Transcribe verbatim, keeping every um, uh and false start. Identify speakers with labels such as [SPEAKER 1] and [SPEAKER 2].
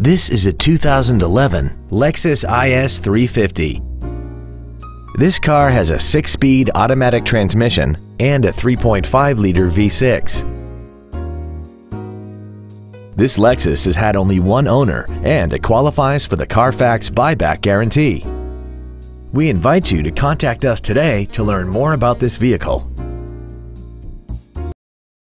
[SPEAKER 1] This is a two thousand eleven Lexus I S three fifty. This car has a six-speed automatic transmission and a three point five liter V six. This Lexus has had only one owner and it qualifies for the Carfax buyback guarantee. We invite you to contact us today to learn more about this vehicle.